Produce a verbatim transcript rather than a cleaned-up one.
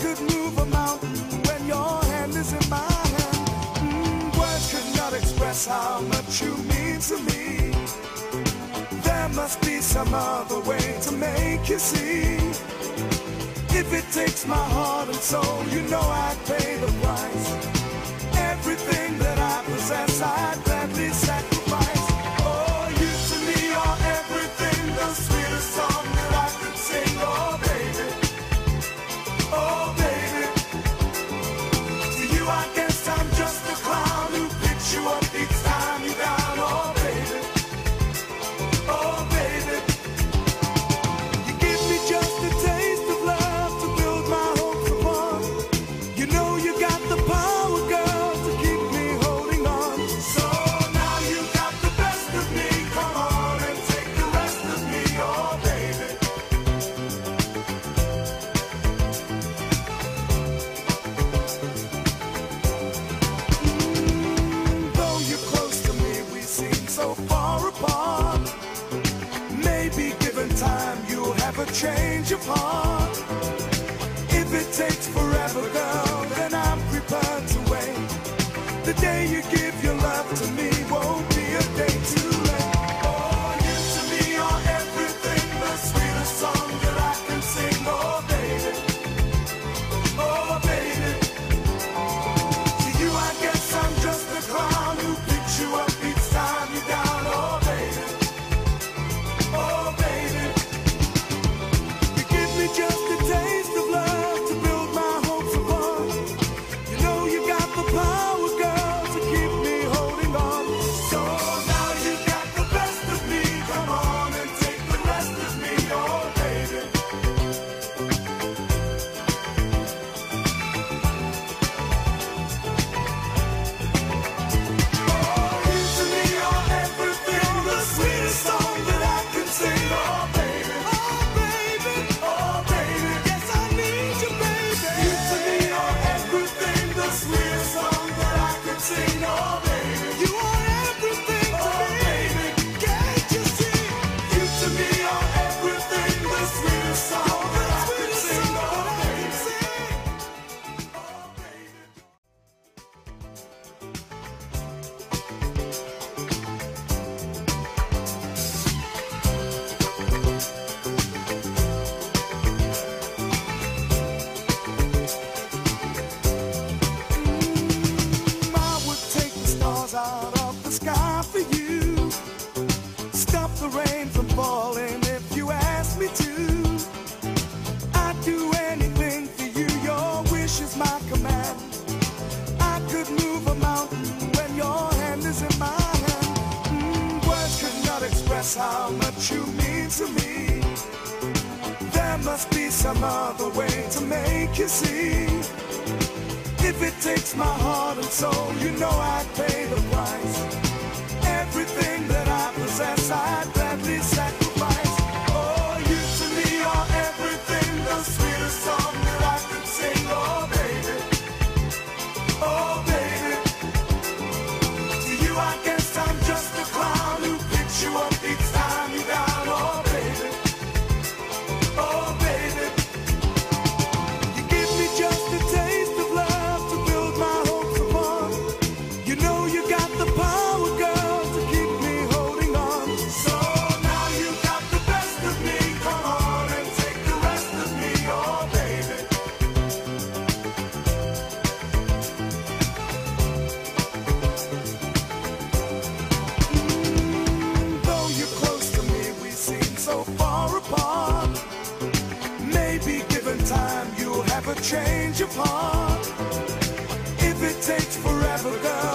could move a mountain when your hand is in my hand. Mm, words could not express how much you mean to me. There must be some other way to make you see. If it takes my heart and soul, you know I'd pay the price. Everything that I possess, I'd gladly sacrifice. Oh, you to me are everything, the sweetest song that I could sing. Oh, baby, oh, baby. To you, I guess I'm just a clown who picks you up each time you're down. Oh, baby, oh, baby. You give me just a taste of love to build my hopes upon. You know you got the power, girl, to keep me holding on. So now you got the best of me. Come on and take the rest of me, oh, baby. Mm, though you're close to me, we seem so far apart. Maybe given time, you'll have a change of heart. If it takes forever, girl, then I'm prepared to wait. The day you give your love to me won't be a day too late. Oh, you to me are everything, the sweetest song that I can sing. Oh, baby, oh, baby. To you, I guess I'm just a clown who picks you up each time you're down. Oh, baby, oh, baby. You give me just a taste of love to build my hopes upon. You know you got the power, girl, to keep me holding on. So now you got the best of me. Come on and take the rest of me, oh, baby. Oh, you to me are everything, the sweetest song that I can sing. Oh, baby, oh, baby, oh, baby. Yes, I need you, baby. You to me are everything, the sweetest song that I can sing. Oh, baby, you are everything to oh, me. Baby, can't you see? You to me are everything, the sweetest song that I can sing. Oh, baby, oh, baby. I would take the stars out of the sky for you. Stop the rain from falling if you ask me to. I'd do anything for you, your wish is my command. I could move a mountain when your hand is in my hand. Mm, words could not express how much you mean to me. There must be some other way to make you see. If it takes my heart and soul, you know I'd pay the price. Everything that I possess, I'd gladly sacrifice. Oh, you to me are everything, the sweetest song that I could sing. Oh, baby, oh, baby. To you, I guess I'm just a clown who picks you up each time you're down. Oh, baby, oh, baby. You give me just a taste of love to build my hopes upon. You know you got the power, girl, to keep me holding on. So now you got the best of me. Come on and take the rest of me, oh, baby. Mm, though you're close to me, we seem so far apart. Maybe given time, you'll have a change of heart. If it takes forever, girl,